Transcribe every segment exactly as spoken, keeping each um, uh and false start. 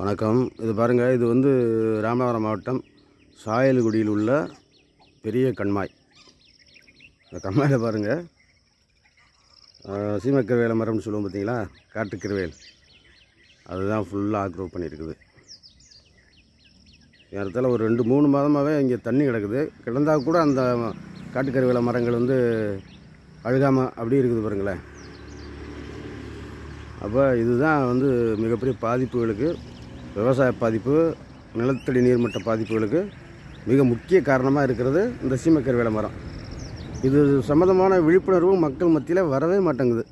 வணக்கம். இது பாருங்கள், இது வந்து ராமநாதபுரம் மாவட்டம் சாயல்குடியில் உள்ள பெரிய கண்மாய். இந்த கண்மாயில் பாருங்கள், சீமக்கருவேல மரம்னு சொல்லுவோம் பார்த்தீங்களா, காட்டுக்கருவேல், அதுதான் ஃபுல்லாக ஆக்ரோவ் பண்ணியிருக்குது. நேரத்தில் ஒரு ரெண்டு மூணு மாதமாகவே இங்கே தண்ணி கிடக்குது. கிடந்தால் கூட அந்த காட்டுக்கருவேல மரங்கள் வந்து அழுகாமல் அப்படி இருக்குது பாருங்களேன். அப்போ இதுதான் வந்து மிகப்பெரிய பாதிப்புகளுக்கு, விவசாய பாதிப்பு, நிலத்தடி நீர்மட்ட பாதிப்புகளுக்கு மிக முக்கிய காரணமாக இருக்கிறது இந்த சீமக்கருவேல மரம். இது சம்மந்தமான விழிப்புணர்வு மக்கள் மத்தியில் வரவே மாட்டேங்குது.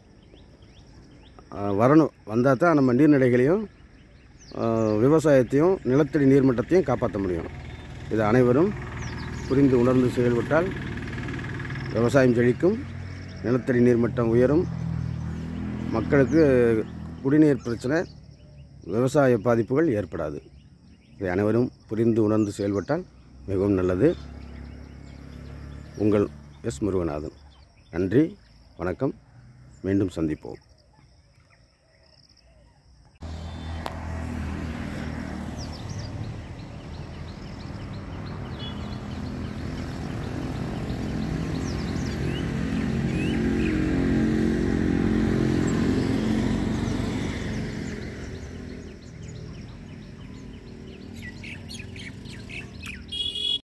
வரணும். வந்தால் தான் நம்ம நீர்நிலைகளையும் விவசாயத்தையும் நிலத்தடி நீர்மட்டத்தையும் காப்பாற்ற முடியும். இது அனைவரும் புரிந்து உணர்ந்து செயல்பட்டால் விவசாயம் செழிக்கும், நிலத்தடி நீர்மட்டம் உயரும், மக்களுக்கு குடிநீர் பிரச்சனை, விவசாய பாதிப்புகள் ஏற்படாது. இதை அனைவரும் புரிந்து உணர்ந்து செயல்பட்டால் மிகவும் நல்லது. உங்கள் எஸ் முருகநாதன். நன்றி, வணக்கம். மீண்டும் சந்திப்போம்.